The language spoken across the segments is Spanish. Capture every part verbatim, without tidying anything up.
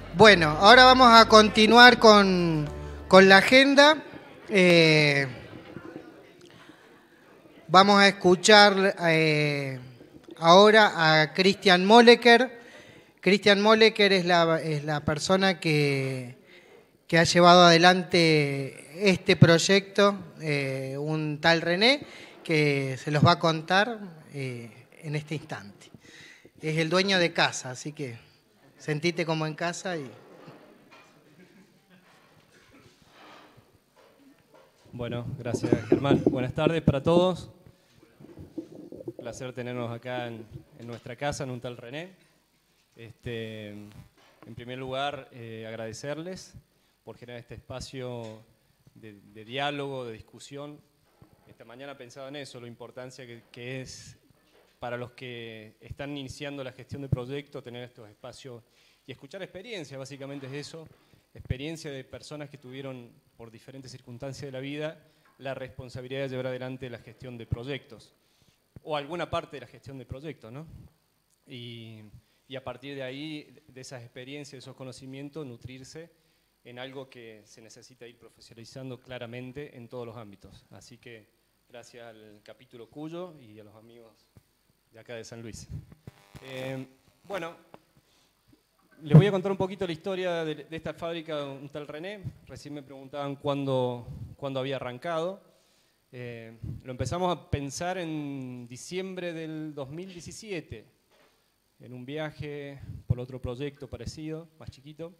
Bueno, ahora vamos a continuar con, con la agenda. Eh, vamos a escuchar eh, ahora a Christian Molleker. Christian Molleker es la, es la persona que, que ha llevado adelante este proyecto, eh, un tal René, que se los va a contar eh, en este instante. Es el dueño de casa, así que sentite como en casa y... Bueno, gracias Germán. Buenas tardes para todos. Un placer tenernos acá en, en nuestra casa, en un tal René. Este, en primer lugar, eh, agradecerles por generar este espacio de, de diálogo, de discusión. Esta mañana pensaba en eso, la importancia que, que es para los que están iniciando la gestión de proyectos tener estos espacios y escuchar experiencias, básicamente es eso. Experiencia de personas que tuvieron, por diferentes circunstancias de la vida, la responsabilidad de llevar adelante la gestión de proyectos, o alguna parte de la gestión de proyectos, ¿no? Y, y a partir de ahí, de esas experiencias, de esos conocimientos, nutrirse en algo que se necesita ir profesionalizando claramente en todos los ámbitos. Así que, gracias al capítulo Cuyo y a los amigos de acá de San Luis. Eh, bueno... Les voy a contar un poquito la historia de, de esta fábrica, un tal René. Recién me preguntaban cuándo, cuándo había arrancado. Eh, lo empezamos a pensar en diciembre del dos mil diecisiete, en un viaje por otro proyecto parecido, más chiquito,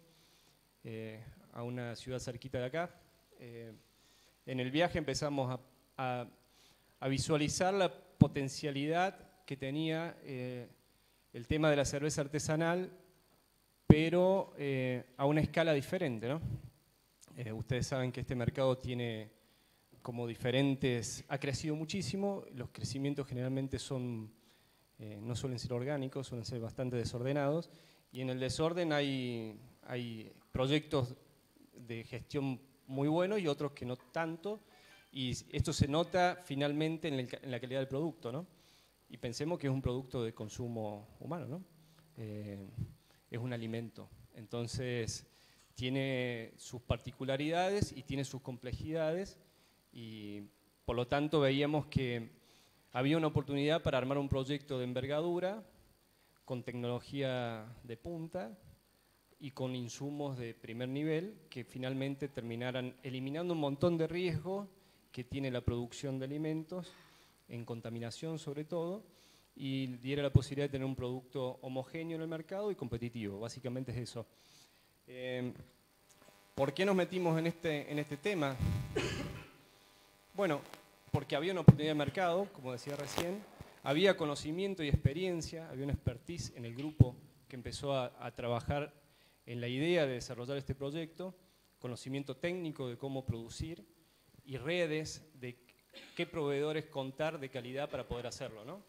eh, a una ciudad cerquita de acá. Eh, en el viaje empezamos a, a, a visualizar la potencialidad que tenía eh, el tema de la cerveza artesanal, pero eh, a una escala diferente, ¿no? Eh, ustedes saben que este mercado tiene como diferentes, ha crecido muchísimo, los crecimientos generalmente son, eh, no suelen ser orgánicos, suelen ser bastante desordenados, y en el desorden hay, hay proyectos de gestión muy buenos y otros que no tanto, y esto se nota finalmente en, el, en la calidad del producto, ¿no? Y pensemos que es un producto de consumo humano, ¿no? Eh, es un alimento, entonces tiene sus particularidades y tiene sus complejidades y por lo tanto veíamos que había una oportunidad para armar un proyecto de envergadura con tecnología de punta y con insumos de primer nivel que finalmente terminaran eliminando un montón de riesgos que tiene la producción de alimentos, en contaminación sobre todo, y diera la posibilidad de tener un producto homogéneo en el mercado y competitivo. Básicamente es eso. Eh, ¿Por qué nos metimos en este, en este tema? Bueno, porque había una oportunidad de mercado, como decía recién, había conocimiento y experiencia, había una expertise en el grupo que empezó a, a trabajar en la idea de desarrollar este proyecto, conocimiento técnico de cómo producir y redes de qué proveedores contar de calidad para poder hacerlo, ¿no?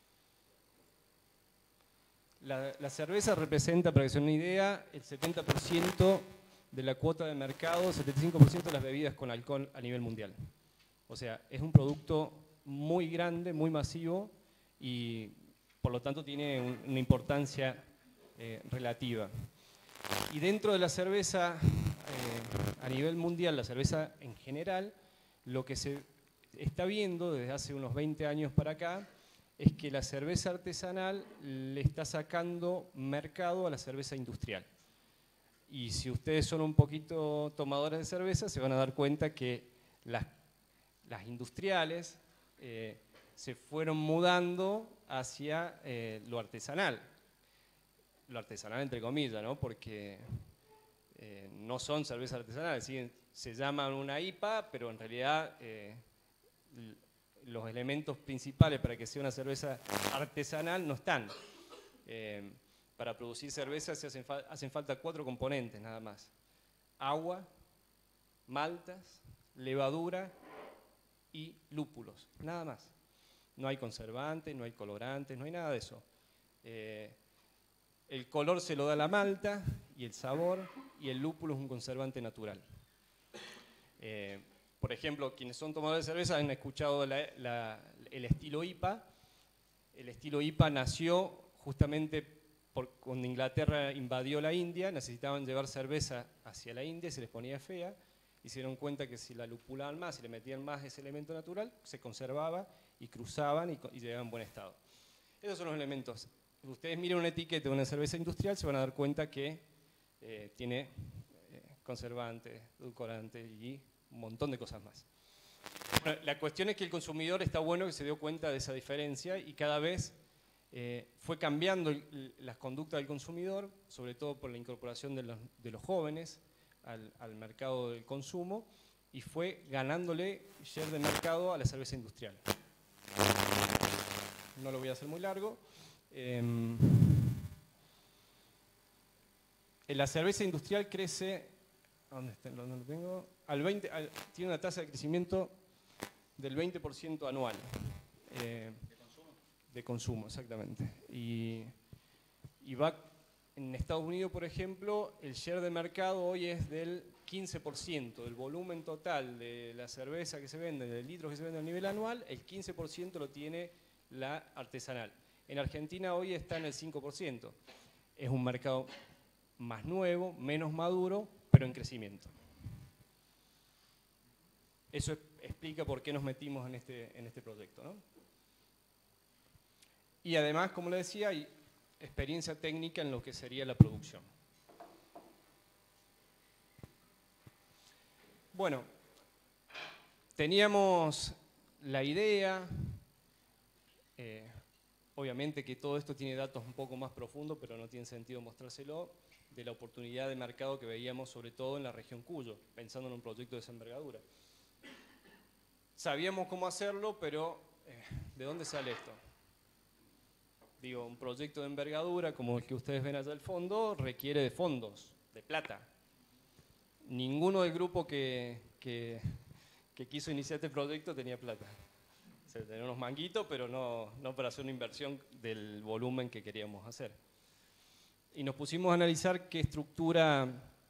La, la cerveza representa, para que se den una idea, el setenta por ciento de la cuota de mercado, setenta y cinco por ciento de las bebidas con alcohol a nivel mundial. O sea, es un producto muy grande, muy masivo y por lo tanto tiene un, una importancia eh, relativa. Y dentro de la cerveza eh, a nivel mundial, la cerveza en general, lo que se está viendo desde hace unos veinte años para acá es que la cerveza artesanal le está sacando mercado a la cerveza industrial. Y si ustedes son un poquito tomadores de cerveza, se van a dar cuenta que las, las industriales eh, se fueron mudando hacia eh, lo artesanal. Lo artesanal entre comillas, ¿no? Porque eh, no son cervezas artesanales, ¿sí? Se llaman una I P A, pero en realidad eh, los elementos principales para que sea una cerveza artesanal no están. Eh, para producir cerveza se hacen, fa hacen falta cuatro componentes nada más. Agua, maltas, levadura y lúpulos, nada más. No hay conservantes, no hay colorantes, no hay nada de eso. Eh, el color se lo da la malta y el sabor, y el lúpulo es un conservante natural. Eh, Por ejemplo, quienes son tomadores de cerveza han escuchado la, la, el estilo I P A. El estilo I P A nació justamente por, cuando Inglaterra invadió la India, necesitaban llevar cerveza hacia la India, se les ponía fea, y se dieron cuenta que si la lupulaban más, si le metían más ese elemento natural, se conservaba y cruzaban y, y llegaban en buen estado. Esos son los elementos. Ustedes miren una etiqueta de una cerveza industrial, se van a dar cuenta que eh, tiene eh, conservantes, edulcorantes y un montón de cosas más. Bueno, la cuestión es que el consumidor está bueno que se dio cuenta de esa diferencia y cada vez eh, fue cambiando el, las conductas del consumidor, sobre todo por la incorporación de los, de los jóvenes al, al mercado del consumo, y fue ganándole share de mercado a la cerveza industrial. No lo voy a hacer muy largo. Eh, la cerveza industrial crece, ¿dónde, está, dónde lo tengo? Al veinte, al, tiene una tasa de crecimiento del veinte por ciento anual. Eh, ¿De consumo? De consumo, exactamente. Y, y va, en Estados Unidos, por ejemplo, el share de mercado hoy es del quince por ciento del volumen total de la cerveza que se vende, de litros que se vende a nivel anual, el quince por ciento lo tiene la artesanal. En Argentina hoy está en el cinco por ciento. Es un mercado más nuevo, menos maduro, pero en crecimiento. Eso explica por qué nos metimos en este, en este proyecto, ¿no? Y además, como le decía, hay experiencia técnica en lo que sería la producción. Bueno, teníamos la idea, eh, obviamente que todo esto tiene datos un poco más profundos, pero no tiene sentido mostrárselo, de la oportunidad de mercado que veíamos sobre todo en la región Cuyo, pensando en un proyecto de esa envergadura. Sabíamos cómo hacerlo, pero eh, ¿de dónde sale esto? Digo, un proyecto de envergadura como el que ustedes ven allá al fondo requiere de fondos, de plata. Ninguno del grupo que, que, que quiso iniciar este proyecto tenía plata. O sea, tenía unos manguitos, pero no, no para hacer una inversión del volumen que queríamos hacer. Y nos pusimos a analizar qué estructura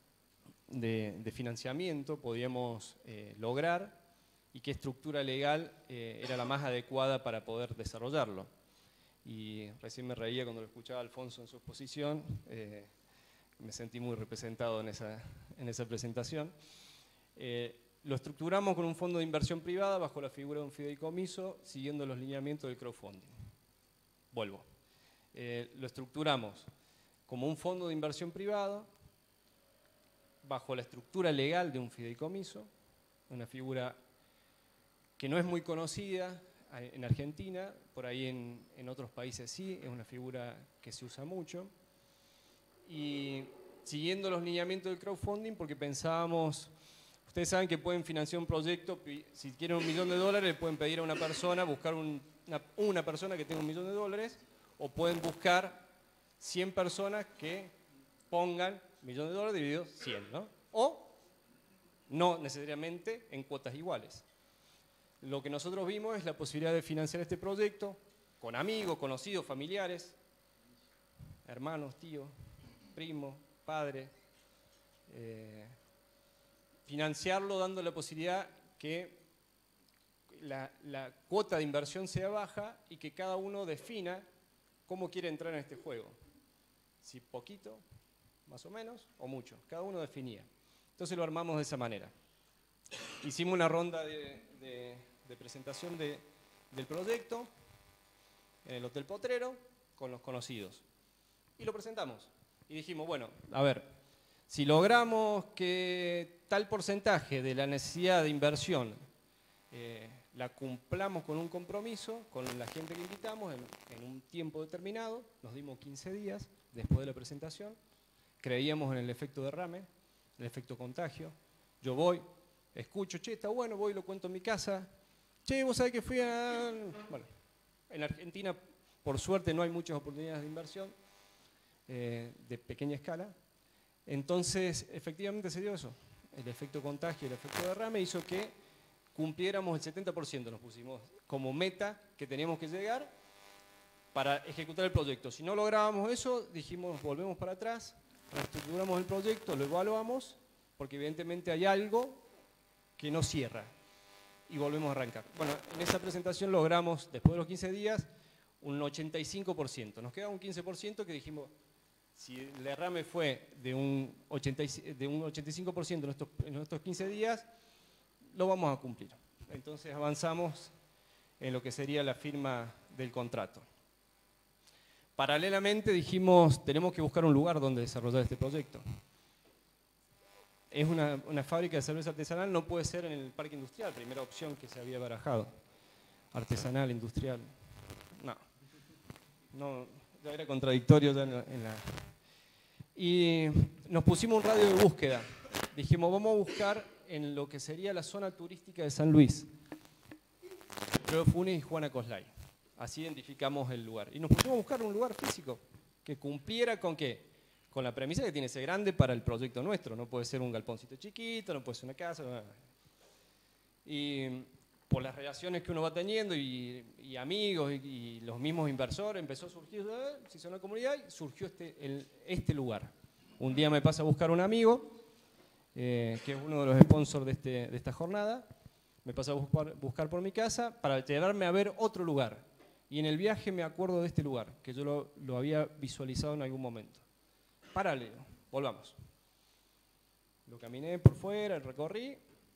de, de financiamiento podíamos eh, lograr y qué estructura legal eh, era la más adecuada para poder desarrollarlo. Y recién me reía cuando lo escuchaba Alfonso en su exposición, eh, me sentí muy representado en esa, en esa presentación. Eh, lo estructuramos con un fondo de inversión privada bajo la figura de un fideicomiso, siguiendo los lineamientos del crowdfunding. Vuelvo. Eh, lo estructuramos como un fondo de inversión privado, bajo la estructura legal de un fideicomiso, una figura que no es muy conocida en Argentina, por ahí en, en otros países sí, es una figura que se usa mucho. Y siguiendo los lineamientos del crowdfunding, porque pensábamos, ustedes saben que pueden financiar un proyecto, si quieren un millón de dólares, le pueden pedir a una persona, buscar un, una, una persona que tenga un millón de dólares, o pueden buscar cien personas que pongan un millón de dólares dividido cien, ¿no? O no necesariamente en cuotas iguales. Lo que nosotros vimos es la posibilidad de financiar este proyecto con amigos, conocidos, familiares, hermanos, tíos, primos, padres. Eh, financiarlo dando la posibilidad que la, la cuota de inversión sea baja y que cada uno defina cómo quiere entrar en este juego. Si poquito, más o menos, o mucho. Cada uno definía. Entonces lo armamos de esa manera. Hicimos una ronda de, de, de presentación de, del proyecto en el Hotel Potrero con los conocidos. Y lo presentamos. Y dijimos, bueno, a ver, si logramos que tal porcentaje de la necesidad de inversión eh, la cumplamos con un compromiso con la gente que invitamos en, en un tiempo determinado, nos dimos quince días después de la presentación, creíamos en el efecto derrame, el efecto contagio. Yo voy, escucho, che, está bueno, voy y lo cuento en mi casa. Che, vos sabés que fui a... Bueno, en Argentina, por suerte, no hay muchas oportunidades de inversión eh, de pequeña escala. Entonces, efectivamente se dio eso. El efecto contagio y el efecto derrame hizo que cumpliéramos el setenta por ciento, nos pusimos como meta que teníamos que llegar para ejecutar el proyecto. Si no lográbamos eso, dijimos, volvemos para atrás, reestructuramos el proyecto, lo evaluamos, porque evidentemente hay algo que no cierra, y volvemos a arrancar. Bueno, en esa presentación logramos, después de los quince días, un ochenta y cinco por ciento. Nos queda un quince por ciento que dijimos, si el derrame fue de un, ochenta, de un ochenta y cinco por ciento en estos, en estos quince días, lo vamos a cumplir. Entonces avanzamos en lo que sería la firma del contrato. Paralelamente dijimos, tenemos que buscar un lugar donde desarrollar este proyecto. Es una, una fábrica de cerveza artesanal, no puede ser en el parque industrial, primera opción que se había barajado. Artesanal, industrial, no. no ya era contradictorio ya en la, en la... Y nos pusimos un radio de búsqueda. Dijimos, vamos a buscar en lo que sería la zona turística de San Luis. Pedro Funes y Juana Coslay. Así identificamos el lugar. Y nos pusimos a buscar un lugar físico que cumpliera con qué. Con la premisa que tiene que ser grande para el proyecto nuestro. No puede ser un galponcito chiquito, no puede ser una casa. No. Y por las relaciones que uno va teniendo y, y amigos y, y los mismos inversores, empezó a surgir, ¿eh? Se hizo una comunidad y surgió este, el, este lugar. Un día me pasa a buscar un amigo, eh, que es uno de los sponsors de, este, de esta jornada, me pasa a buscar, buscar por mi casa para llevarme a ver otro lugar. Y en el viaje me acuerdo de este lugar, que yo lo, lo había visualizado en algún momento. Paralelo, volvamos. Lo caminé por fuera, recorrí,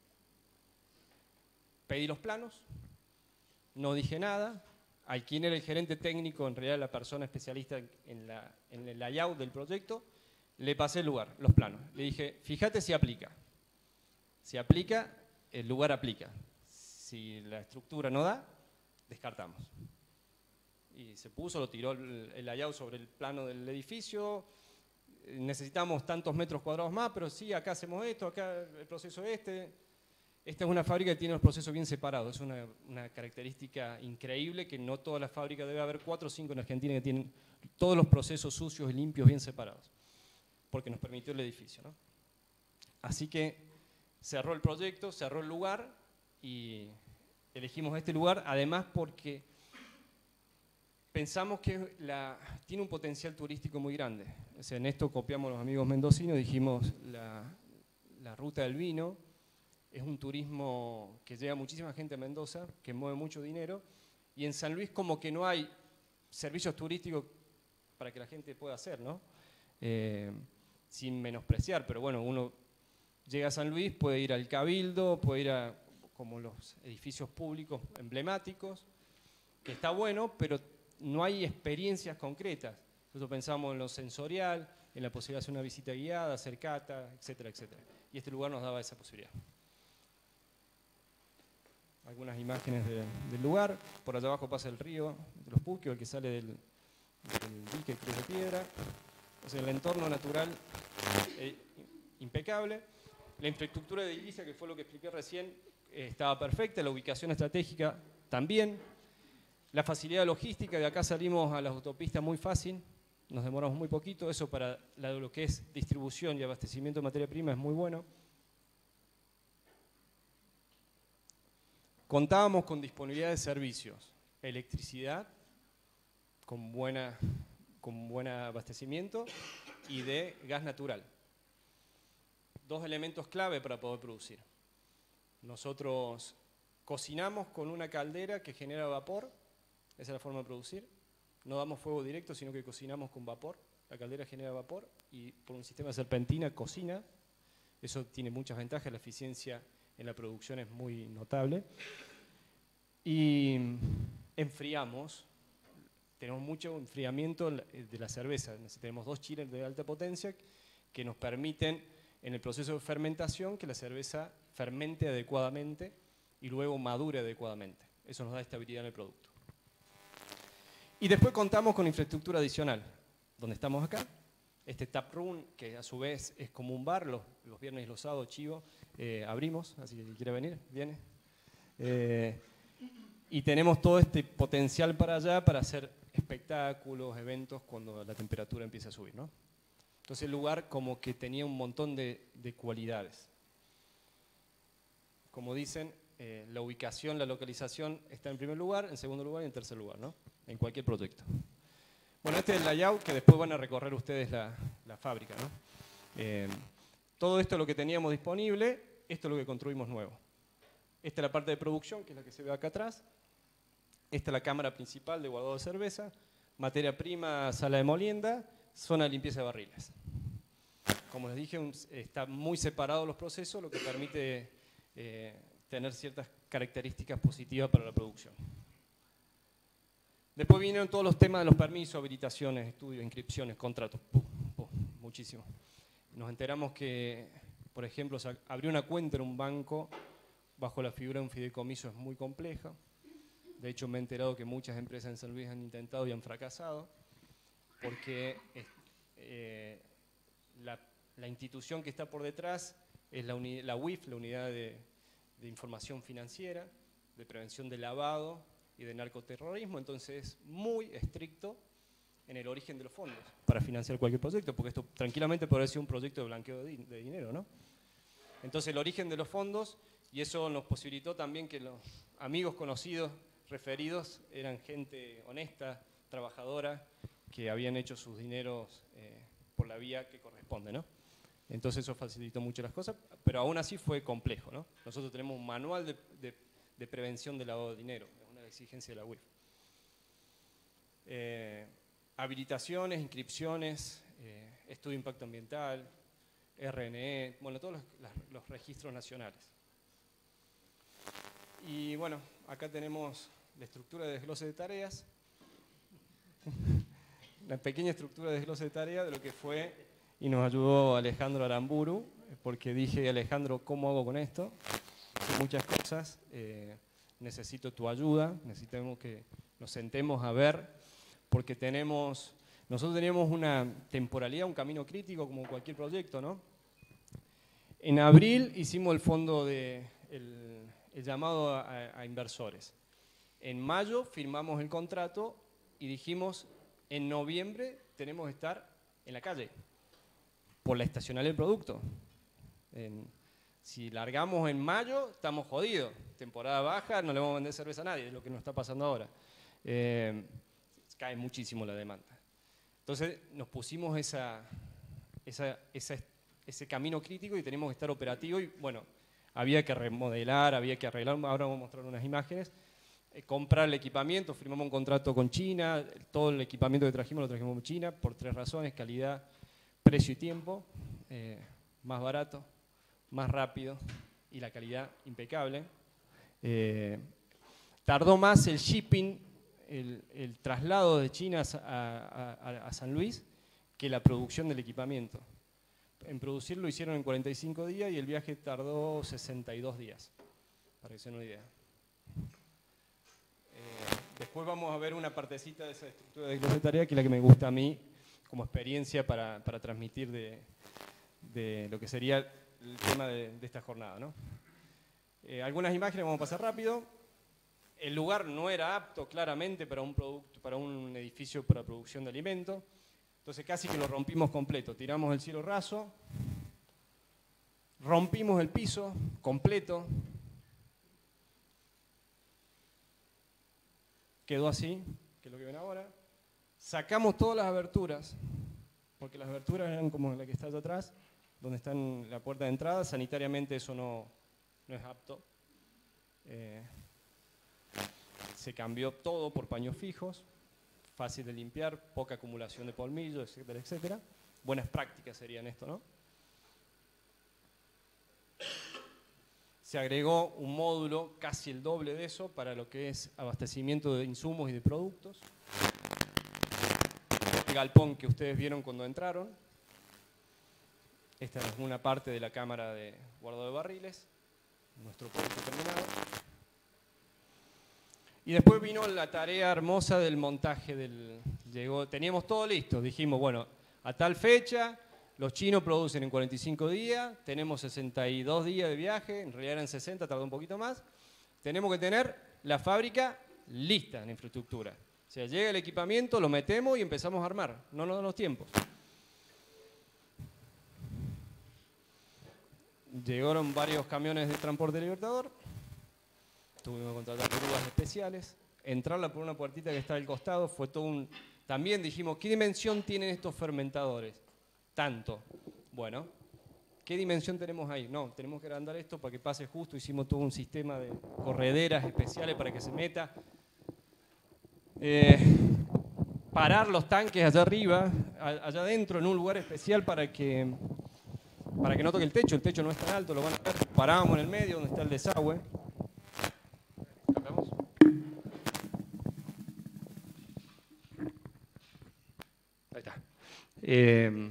pedí los planos, no dije nada. Al quien era el gerente técnico, en realidad la persona especialista en, la, en el layout del proyecto, le pasé el lugar, los planos. Le dije, fíjate si aplica. Si aplica, el lugar aplica. Si la estructura no da, descartamos. Y se puso, lo tiró el, el layout sobre el plano del edificio. Necesitamos tantos metros cuadrados más, pero sí, acá hacemos esto, acá el proceso este. Esta es una fábrica que tiene los procesos bien separados. Es una, una característica increíble que no todas las fábricas, debe haber cuatro o cinco en Argentina que tienen todos los procesos sucios y limpios bien separados, porque nos permitió el edificio, ¿no? Así que cerró el proyecto, cerró el lugar y elegimos este lugar, además porque pensamos que la, tiene un potencial turístico muy grande. O sea, en esto copiamos los amigos mendocinos, dijimos la, la ruta del vino. Es un turismo que llega muchísima gente a Mendoza, que mueve mucho dinero, y en San Luis como que no hay servicios turísticos para que la gente pueda hacer, ¿no? Eh, sin menospreciar, pero bueno, uno llega a San Luis, puede ir al Cabildo, puede ir a como los edificios públicos emblemáticos, que está bueno, pero no hay experiencias concretas. Nosotros pensamos en lo sensorial, en la posibilidad de hacer una visita guiada, hacer cata, etcétera, etcétera. Y este lugar nos daba esa posibilidad. Algunas imágenes de, del lugar. Por allá abajo pasa el río de los Puquios, el que sale del, del dique Cruz de Piedra. O sea, el entorno natural eh, impecable. La infraestructura de edilicia, que fue lo que expliqué recién, eh, estaba perfecta. La ubicación estratégica también. La facilidad logística, de acá salimos a las autopistas muy fácil. Nos demoramos muy poquito. Eso para lo que es distribución y abastecimiento de materia prima es muy bueno. Contábamos con disponibilidad de servicios, electricidad con, buena, con buen abastecimiento y de gas natural. Dos elementos clave para poder producir. Nosotros cocinamos con una caldera que genera vapor, esa es la forma de producir. No damos fuego directo, sino que cocinamos con vapor. La caldera genera vapor y por un sistema de serpentina cocina. Eso tiene muchas ventajas, la eficiencia en la producción es muy notable. Y enfriamos, tenemos mucho enfriamiento de la cerveza. Tenemos dos chillers de alta potencia que nos permiten en el proceso de fermentación que la cerveza fermente adecuadamente y luego madure adecuadamente. Eso nos da estabilidad en el producto. Y después contamos con infraestructura adicional, donde estamos acá. Este tap room, que a su vez es como un bar, los, los viernes y los sábados, chivo, eh, abrimos, así que si quiere venir, viene. Eh, y tenemos todo este potencial para allá para hacer espectáculos, eventos, cuando la temperatura empieza a subir, ¿no? Entonces el lugar como que tenía un montón de, de cualidades. Como dicen, eh, la ubicación, la localización está en primer lugar, en segundo lugar y en tercer lugar, ¿no? En cualquier proyecto. Bueno, este es el layout que después van a recorrer ustedes la, la fábrica, ¿no? Eh, todo esto es lo que teníamos disponible, esto es lo que construimos nuevo. Esta es la parte de producción, que es la que se ve acá atrás. Esta es la cámara principal de guardado de cerveza. Materia prima, sala de molienda. zona de limpieza de barriles. Como les dije, un, está muy separado los procesos, lo que permite eh, tener ciertas características positivas para la producción. Después vinieron todos los temas de los permisos, habilitaciones, estudios, inscripciones, contratos, pum, pum, muchísimo. Nos enteramos que, por ejemplo, abrir una cuenta en un banco bajo la figura de un fideicomiso es muy compleja. De hecho, me he enterado que muchas empresas en San Luis han intentado y han fracasado, porque eh, la, la institución que está por detrás es la, la U I F, la Unidad de, de Información Financiera, de Prevención de Lavado y de Narcoterrorismo, entonces es muy estricto en el origen de los fondos para financiar cualquier proyecto, porque esto tranquilamente podría ser un proyecto de blanqueo de, de dinero, ¿no? Entonces el origen de los fondos, y eso nos posibilitó también que los amigos conocidos, referidos, eran gente honesta, trabajadora, que habían hecho sus dineros eh, por la vía que corresponde, ¿no? Entonces eso facilitó mucho las cosas, pero aún así fue complejo, ¿no? Nosotros tenemos un manual de, de, de prevención del lavado de dinero, es una exigencia de la U I F. Eh, habilitaciones, inscripciones, eh, estudio de impacto ambiental, R N E, bueno, todos los, los, los registros nacionales. Y bueno, acá tenemos la estructura de desglose de tareas, una pequeña estructura de desglose de tareas de lo que fue, y nos ayudó Alejandro Aramburu, porque dije, Alejandro, ¿cómo hago con esto? Muchas cosas, eh, necesito tu ayuda, necesitamos que nos sentemos a ver, porque tenemos, nosotros teníamos una temporalidad, un camino crítico como cualquier proyecto, ¿no? En abril hicimos el fondo de, el, el llamado a, a inversores. En mayo firmamos el contrato y dijimos, en noviembre tenemos que estar en la calle, por la estacionalidad del producto. En, si largamos en mayo, estamos jodidos. Temporada baja, no le vamos a vender cerveza a nadie, es lo que nos está pasando ahora. Eh, cae muchísimo la demanda. Entonces nos pusimos esa, esa, esa, ese camino crítico y tenemos que estar operativos y bueno, había que remodelar, había que arreglar, ahora vamos a mostrar unas imágenes, eh, comprar el equipamiento, firmamos un contrato con China, todo el equipamiento que trajimos lo trajimos con China por tres razones, calidad, precio y tiempo, eh, más barato, más rápido y la calidad impecable. Eh, tardó más el shipping, el, el traslado de China a, a, a San Luis que la producción del equipamiento. En producirlo hicieron en cuarenta y cinco días y el viaje tardó sesenta y dos días, para que se den una idea. Eh, después vamos a ver una partecita de esa estructura de desglose de tarea que es la que me gusta a mí como experiencia para, para transmitir de, de lo que sería el tema de, de esta jornada, ¿no? Eh, algunas imágenes vamos a pasar rápido. El lugar no era apto claramente para un, producto, para un edificio para producción de alimentos. Entonces casi que lo rompimos completo. Tiramos el cielo raso, rompimos el piso completo. Quedó así, que es lo que ven ahora. Sacamos todas las aberturas, porque las aberturas eran como la que está allá atrás, donde está en la puerta de entrada. Sanitariamente eso no, no es apto. Eh, se cambió todo por paños fijos, fácil de limpiar, poca acumulación de polvillo, etcétera, etcétera. Buenas prácticas serían esto, ¿no? Se agregó un módulo casi el doble de eso para lo que es abastecimiento de insumos y de productos. Este galpón que ustedes vieron cuando entraron. Esta es una parte de la cámara de guardado de barriles, nuestro producto terminado. Y después vino la tarea hermosa del montaje del... Llegó, teníamos todo listo, dijimos, bueno, a tal fecha, los chinos producen en cuarenta y cinco días, tenemos sesenta y dos días de viaje, en realidad eran sesenta, tardó un poquito más. Tenemos que tener la fábrica lista en infraestructura. O sea, llega el equipamiento, lo metemos y empezamos a armar, no nos dan los tiempos. Llegaron varios camiones de transporte Libertador. Tuvimos que contratar grúas especiales, entrarla por una puertita que está al costado, fue todo un... También dijimos, ¿qué dimensión tienen estos fermentadores? Tanto. Bueno, ¿qué dimensión tenemos ahí? No, tenemos que agrandar esto para que pase justo, hicimos todo un sistema de correderas especiales para que se meta. Eh, parar los tanques allá arriba, allá adentro, en un lugar especial para que, para que no toque el techo. El techo no es tan alto, lo van a ver. Parábamos en el medio, donde está el desagüe. ¿Cambiamos? Ahí está. Eh,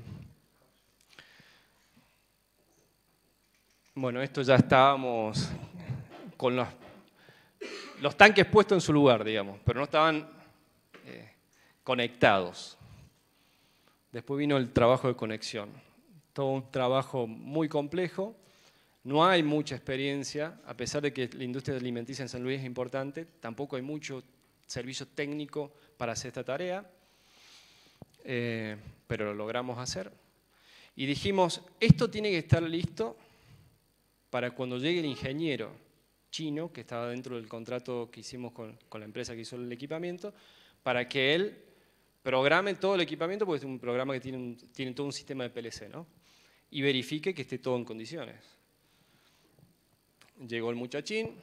bueno, esto ya estábamos con los, los tanques puestos en su lugar, digamos, pero no estaban eh, conectados. Después vino el trabajo de conexión. Todo un trabajo muy complejo. No hay mucha experiencia, a pesar de que la industria alimenticia en San Luis es importante, tampoco hay mucho servicio técnico para hacer esta tarea, eh, pero lo logramos hacer. Y dijimos, esto tiene que estar listo para cuando llegue el ingeniero chino, que estaba dentro del contrato que hicimos con, con la empresa que hizo el equipamiento, para que él programe todo el equipamiento, porque es un programa que tiene, un, tiene todo un sistema de P L C, ¿no? Y verifique que esté todo en condiciones. Llegó el muchachín,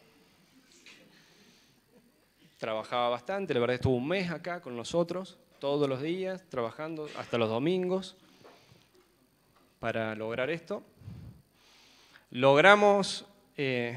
trabajaba bastante, la verdad estuvo un mes acá con nosotros, todos los días, trabajando hasta los domingos para lograr esto. Logramos eh,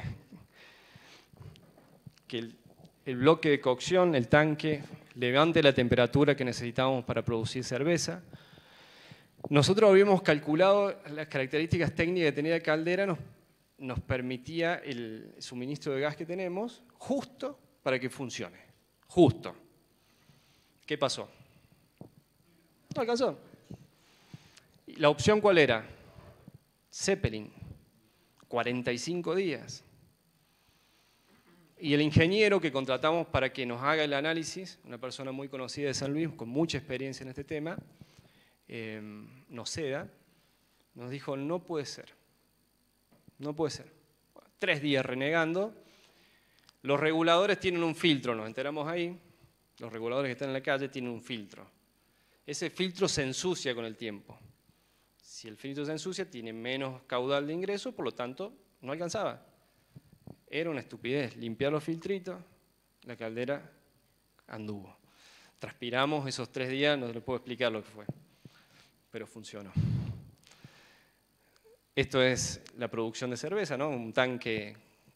que el, el bloque de cocción, el tanque, levante la temperatura que necesitábamos para producir cerveza. Nosotros habíamos calculado las características técnicas que tenía la caldera, nos, nos permitía el suministro de gas que tenemos, justo para que funcione. Justo. ¿Qué pasó? No alcanzó. ¿La opción cuál era? Zeppelin. cuarenta y cinco días. Y el ingeniero que contratamos para que nos haga el análisis, una persona muy conocida de San Luis, con mucha experiencia en este tema, eh, Noceda, nos dijo, no puede ser. No puede ser. Bueno, tres días renegando. Los reguladores tienen un filtro, nos enteramos ahí. Los reguladores que están en la calle tienen un filtro. Ese filtro se ensucia con el tiempo. Si el filtro se ensucia, tiene menos caudal de ingreso, por lo tanto, no alcanzaba. Era una estupidez. Limpiar los filtritos, la caldera anduvo. Transpiramos esos tres días, no les puedo explicar lo que fue, pero funcionó. Esto es la producción de cerveza, ¿no? Un tanque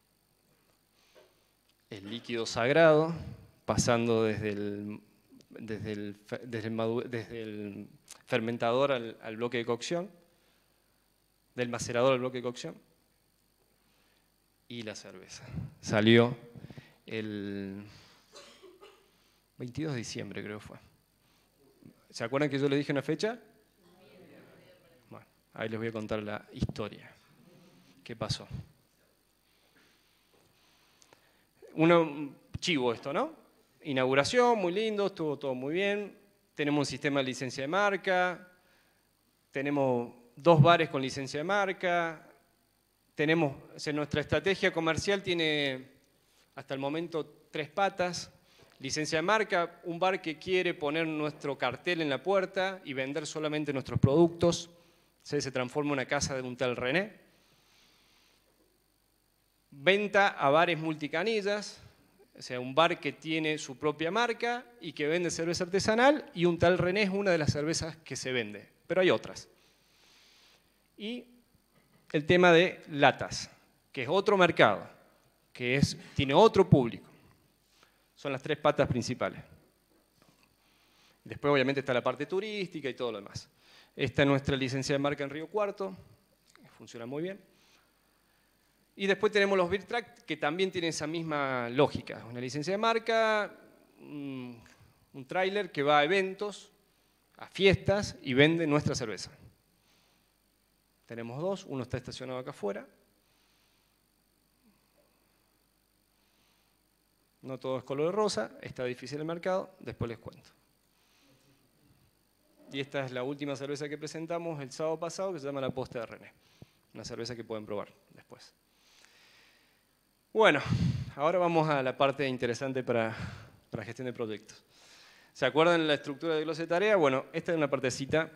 es líquido sagrado, pasando desde el, desde el, desde el, desde el fermentador al, al bloque de cocción, del macerador al bloque de cocción, y la cerveza. Salió el veintidós de diciembre, creo que fue. ¿Se acuerdan que yo les dije una fecha? Bueno, ahí les voy a contar la historia. ¿Qué pasó? Un chivo esto, ¿no? Inauguración, muy lindo, estuvo todo muy bien. Tenemos un sistema de licencia de marca, tenemos dos bares con licencia de marca, tenemos, o sea, nuestra estrategia comercial tiene hasta el momento tres patas. Licencia de marca, un bar que quiere poner nuestro cartel en la puerta y vender solamente nuestros productos, se, se transforma en una casa de un tal René. Venta a bares multicanillas, o sea, un bar que tiene su propia marca y que vende cerveza artesanal, y un tal René es una de las cervezas que se vende, pero hay otras. Y el tema de latas, que es otro mercado, que es, tiene otro público. Son las tres patas principales. Después obviamente está la parte turística y todo lo demás. Esta es nuestra licencia de marca en Río Cuarto, que funciona muy bien. Y después tenemos los beer track, que también tienen esa misma lógica. Una licencia de marca, un, un tráiler que va a eventos, a fiestas y vende nuestra cerveza. Tenemos dos, uno está estacionado acá afuera. No todo es color rosa, está difícil el mercado, después les cuento. Y esta es la última cerveza que presentamos el sábado pasado, que se llama La Posta de René. Una cerveza que pueden probar después. Bueno, ahora vamos a la parte interesante para, para gestión de proyectos. ¿Se acuerdan de la estructura de glose de tarea? Bueno, esta es una partecita.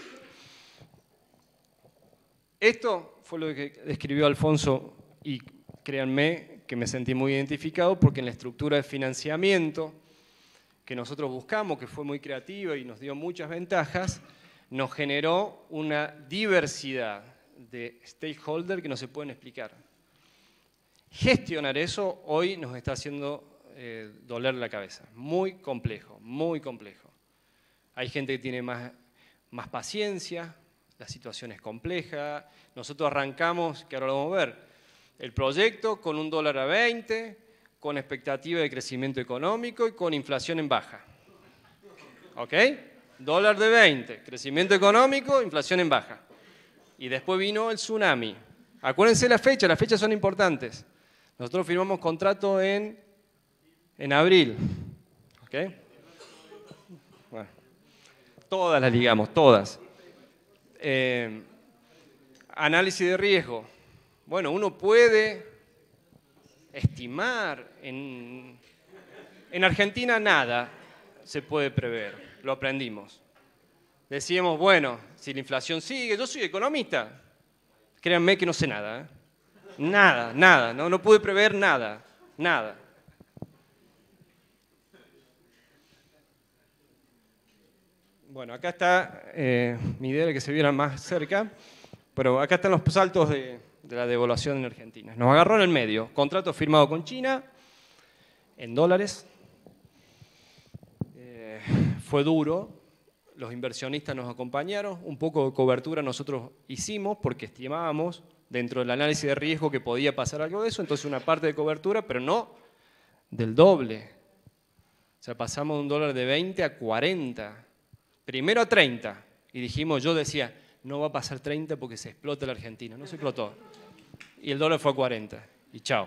Esto fue lo que describió Alfonso y créanme que me sentí muy identificado porque en la estructura de financiamiento que nosotros buscamos, que fue muy creativa y nos dio muchas ventajas, nos generó una diversidad de stakeholders que no se pueden explicar. Gestionar eso hoy nos está haciendo eh, doler la cabeza. Muy complejo, muy complejo. Hay gente que tiene más, más paciencia, la situación es compleja. Nosotros arrancamos, que ahora lo vamos a ver, el proyecto con un dólar a veinte, con expectativa de crecimiento económico y con inflación en baja. ¿Ok? Dólar de veinte, crecimiento económico, inflación en baja. Y después vino el tsunami. Acuérdense la fecha, las fechas son importantes. Nosotros firmamos contrato en, en abril. ¿Ok? Bueno, todas las ligamos, todas. Eh, análisis de riesgo. Bueno, uno puede estimar. En, en Argentina nada se puede prever. Lo aprendimos. Decíamos, bueno, si la inflación sigue, yo soy economista, créanme que no sé nada, ¿eh? Nada, nada, no, no pude prever nada, nada. Bueno, acá está, eh, mi idea era que se vieran más cerca, pero acá están los saltos de, de la devaluación en Argentina. Nos agarró en el medio, contrato firmado con China, en dólares. Fue duro, los inversionistas nos acompañaron, un poco de cobertura nosotros hicimos porque estimábamos dentro del análisis de riesgo que podía pasar algo de eso, entonces una parte de cobertura, pero no del doble. O sea, pasamos de un dólar de veinte a cuarenta, primero a treinta, y dijimos, yo decía, no va a pasar treinta porque se explota la Argentina, no se explotó. Y el dólar fue a cuarenta, y chao.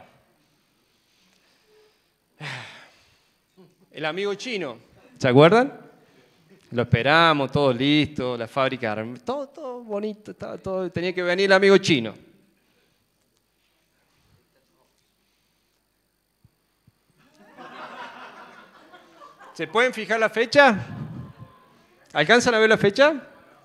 El amigo chino, ¿se acuerdan? Lo esperamos, todo listo, la fábrica, todo, todo bonito, estaba todo, tenía que venir el amigo chino. ¿Se pueden fijar la fecha? ¿Alcanzan a ver la fecha?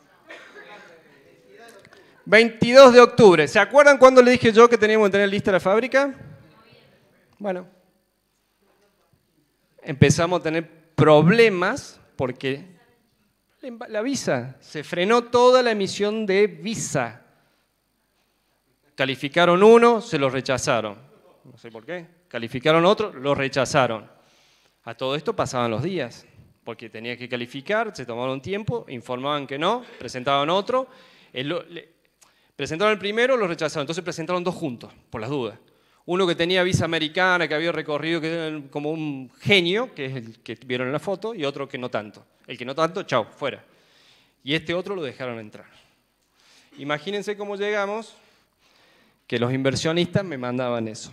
veintidós de octubre. ¿Se acuerdan cuando le dije yo que teníamos que tener lista la fábrica? Bueno, empezamos a tener problemas porque la visa, se frenó toda la emisión de visa. Calificaron uno, se lo rechazaron. No sé por qué. Calificaron otro, lo rechazaron. A todo esto pasaban los días, porque tenía que calificar, se tomaron tiempo, informaban que no, presentaban otro. El, le, presentaron el primero, lo rechazaron, entonces presentaron dos juntos, por las dudas. Uno que tenía visa americana, que había recorrido que era como un genio, que es el que vieron en la foto, y otro que no tanto. El que no tanto, chao, fuera. Y este otro lo dejaron entrar. Imagínense cómo llegamos, que los inversionistas me mandaban eso.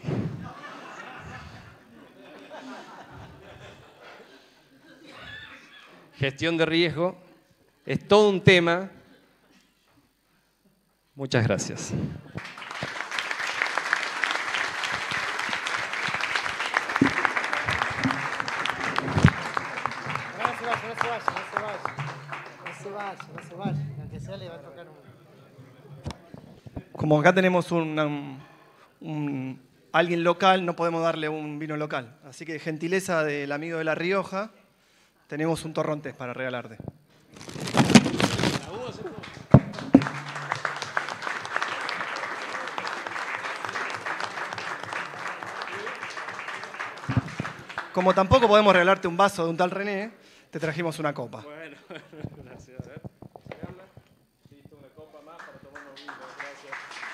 Gestión de riesgo es todo un tema. Muchas gracias. Como acá tenemos un, un, un, alguien local, no podemos darle un vino local. Así que, gentileza del amigo de La Rioja, tenemos un torrontés para regalarte. Como tampoco podemos regalarte un vaso de un tal René, te trajimos una copa. Bueno, gracias. A ver, ¿se habla? Listo, una copa más para tomar unos vinos. Gracias.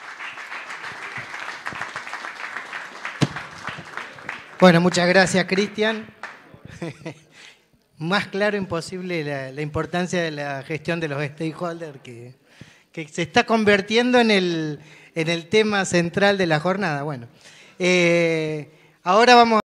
Bueno, muchas gracias, Cristian. Más claro imposible la, la importancia de la gestión de los stakeholders que, que se está convirtiendo en el, en el tema central de la jornada. Bueno, eh, ahora vamos